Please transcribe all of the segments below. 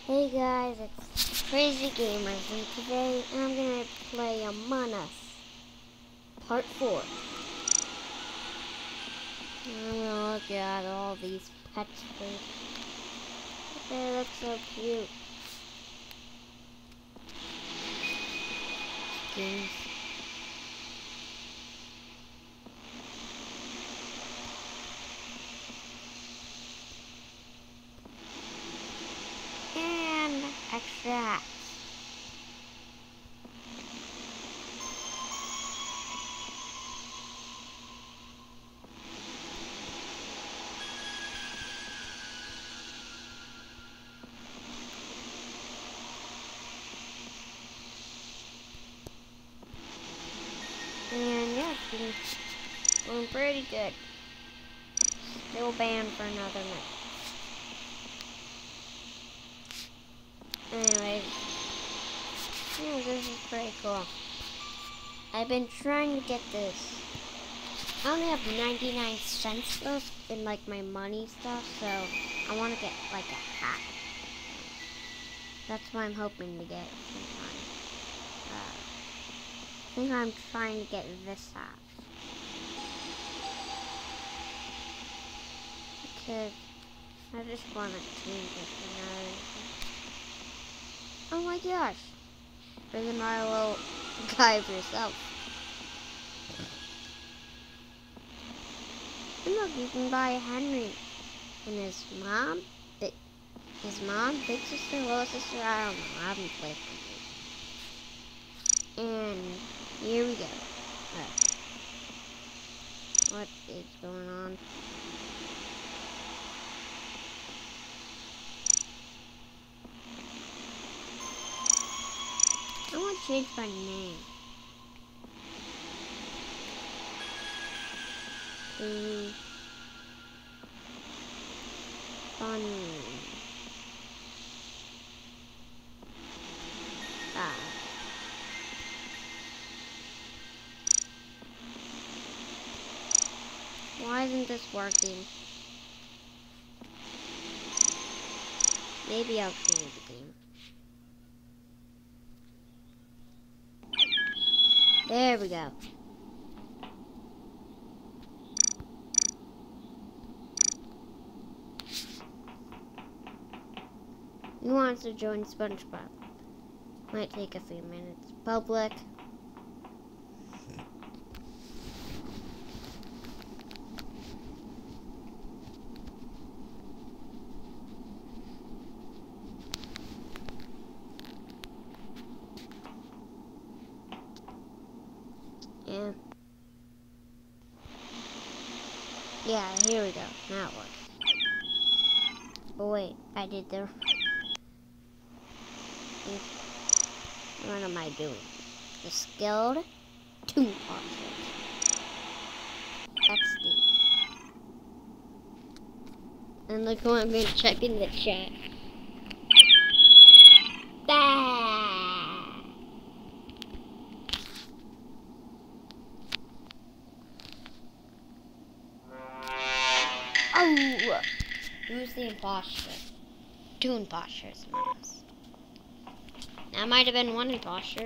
Hey guys, it's Crazy Gamers, and today I'm gonna play Among Us Part 4. I'm gonna look at all these pets first. They look so cute. Skins. And extra hats. And yeah, it's doing pretty good. Still banned for another minute. Anyways, yeah, this is pretty cool. I've been trying to get this. I only have 99 cents left in like my money stuff, so I want to get like a hat. That's what I'm hoping to get sometime. I think I'm trying to get this hat. Because I just want to change it for another. Oh my gosh! Bring a little guy for yourself. And look, you can buy Henry and his mom, big sister, little sister, I don't know. I haven't played with them. And here we go. What is going on? I want to change my name. Fun. Why isn't this working? Maybe I'll change the game. There we go. Who wants to join SpongeBob? Might take a few minutes. Public. Yeah, here we go. Now it works. Oh wait, I did the... What am I doing? The skilled toon poshers. That's the... And look who I'm going to check in the chat. Oh! Who's the imposter? Toon imposters. That might have been one imposter.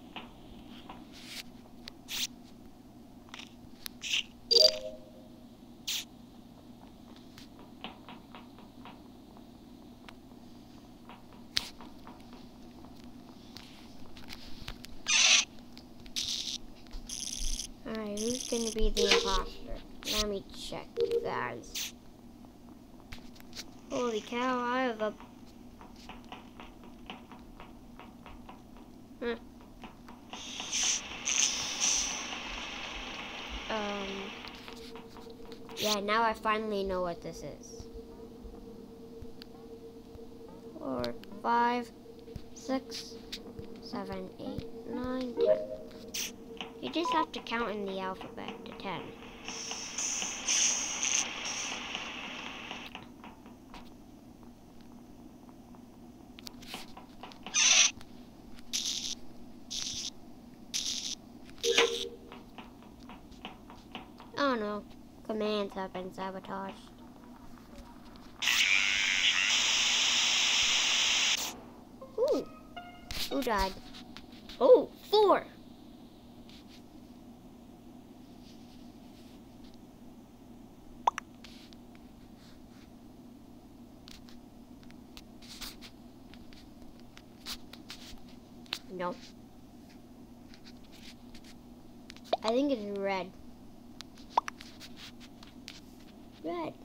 Alright, who's gonna be the imposter? Let me check, guys. Holy cow, I have a... Yeah, now I finally know what this is. 4, 5, 6, 7, 8, 9, 10. You just have to count in the alphabet to 10. Oh no, commands have been sabotaged. Who died? Oh, 4. No. I think it's red. Red.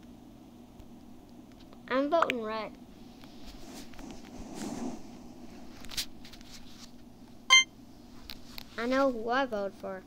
I'm voting red. I know who I vote for.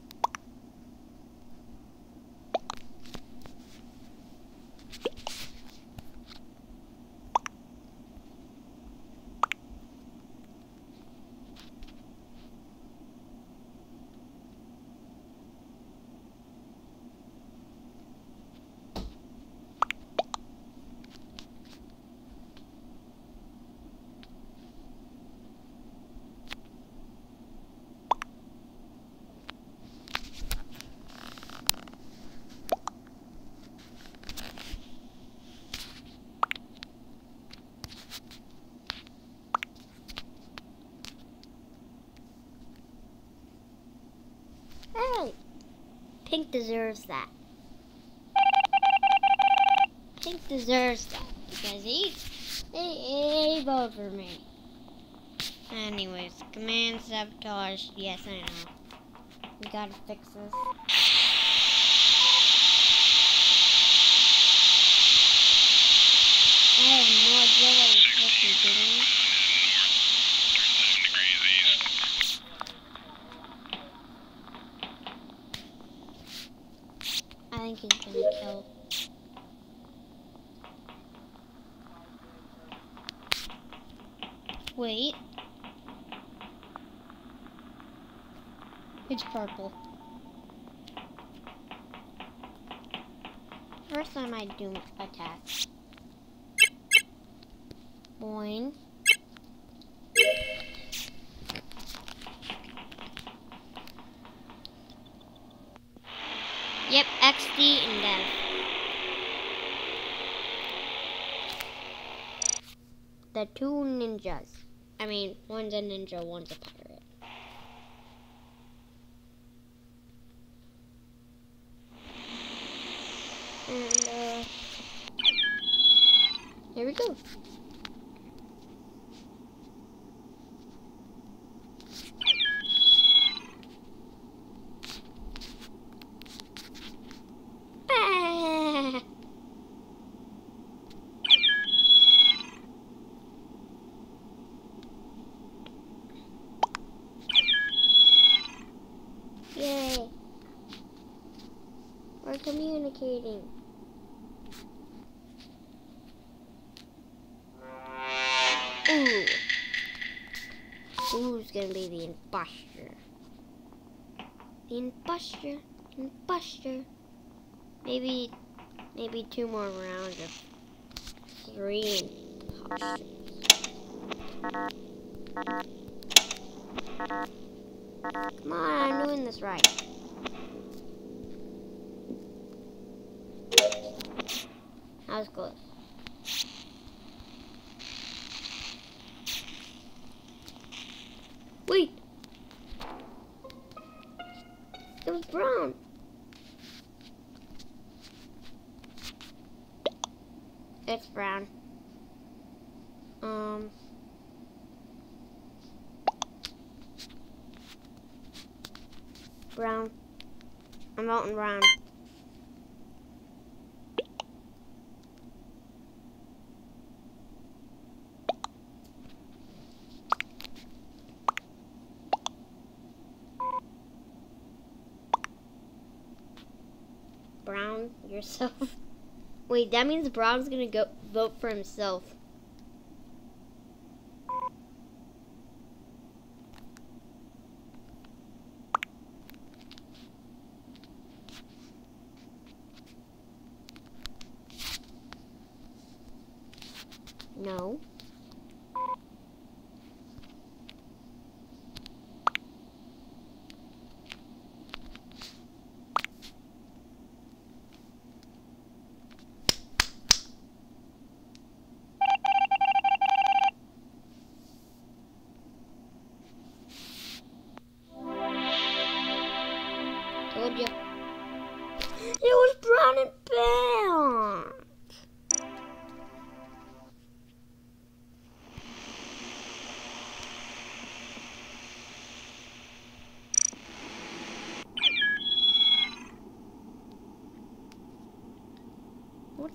Hey, Pink deserves that. Pink deserves that because he voted for me. Anyways, command sabotage. Yes, I know. We gotta fix this. I have no idea what you're supposed to be doing. I think he's gonna kill. Wait. It's purple. First time I do attack. Boing. Yep, XD and death. The 2 ninjas. I mean, one's a ninja, one's a pirate. And, here we go. Ah! Yay. We're communicating. Ooh. Who's gonna be the imposter? The imposter. Imposter. Maybe 2 more rounds of 3 imposters. Come on, I'm doing this right. That was close. Wait! It was brown. It's brown. Brown. I'm voting brown. Brown, yourself. Wait, that means Brown's gonna go vote for himself. No.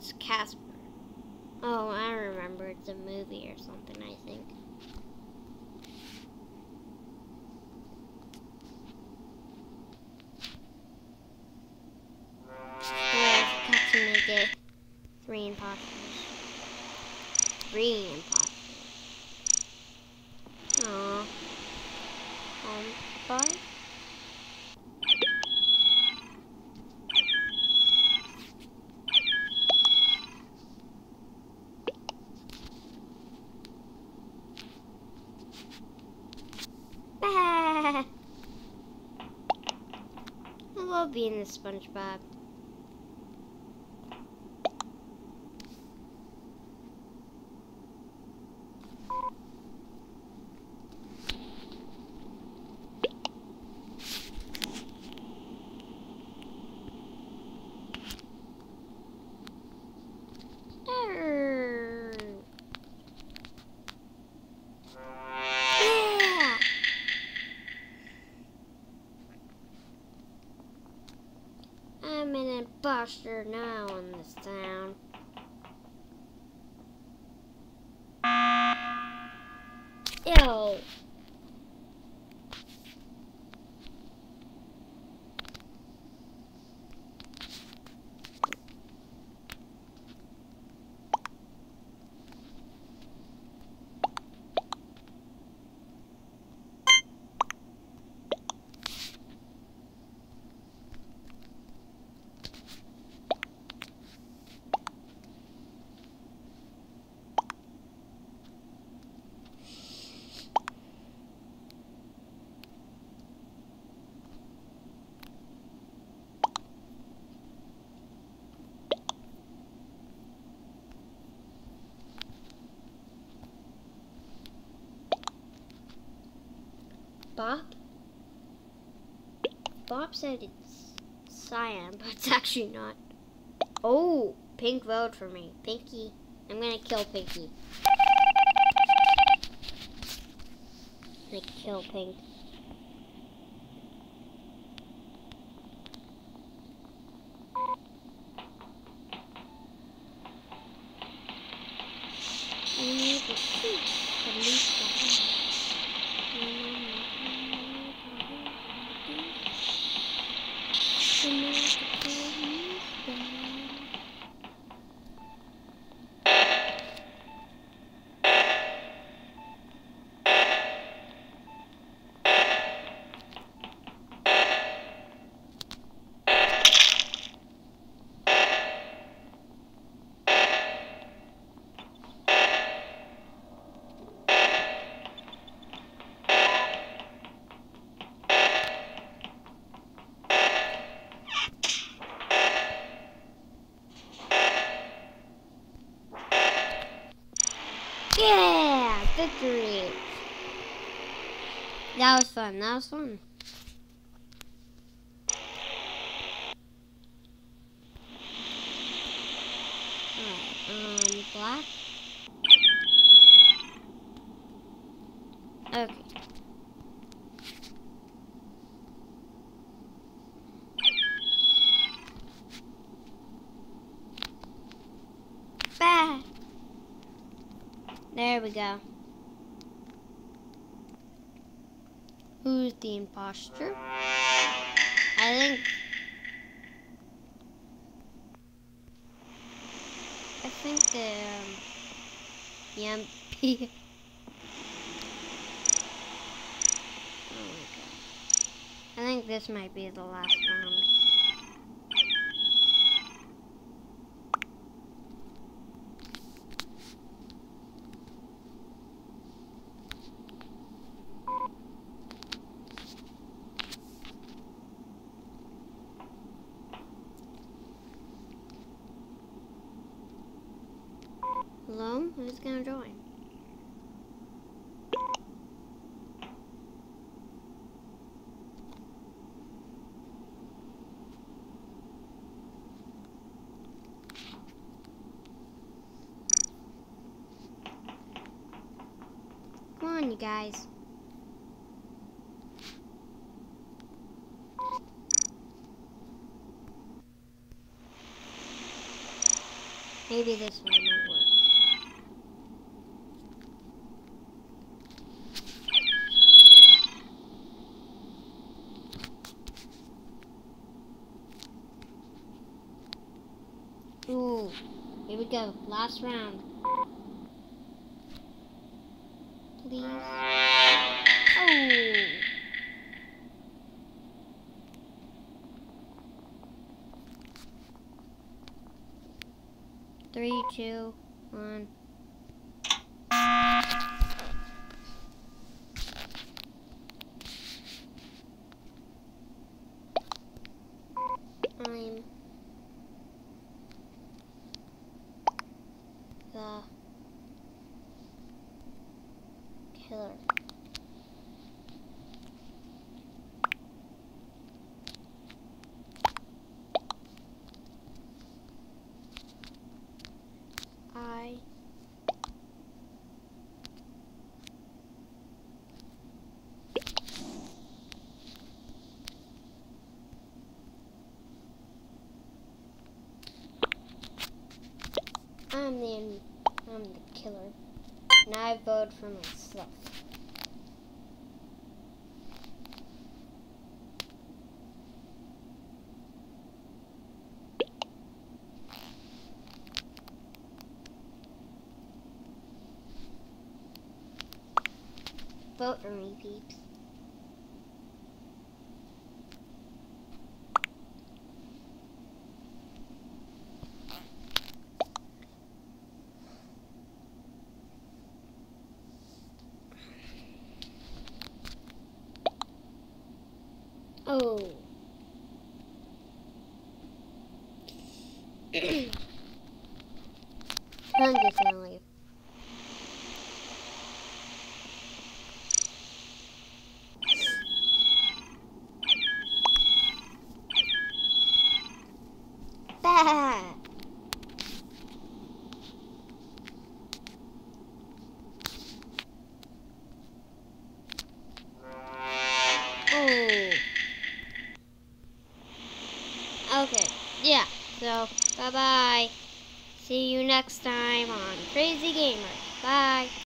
It's Casper. Oh, I remember. It's a movie or something, I think. I got to make it 3 imposters. 3 imposters. Aww. Bye. I love being the SpongeBob. Yeah! I'm an imposter now in this town. Ew. Bob? Bob said it's cyan, but it's actually not. Oh, Pink voted for me. Pinky. I'm gonna kill Pinky. I'm gonna kill Pink. I need to shoot the least Yeah! Victory! That was fun. That was fun. Alright, black. Okay. Bah! There we go. Who's the imposter? I think the MP. Oh my god. I think this might be the last round. Hello? Who's gonna join? Come on, you guys. Maybe this one might work. Ooh, here we go. Last round. Please. Oh. 3, 2, 1. I'm the killer. I'm the killer. Now I vote for myself. Vote for me, peeps. Oh. I'm just gonna leave. Bah! Oh. Okay. Yeah. So, bye-bye. See you next time on Crazy Gamer. Bye.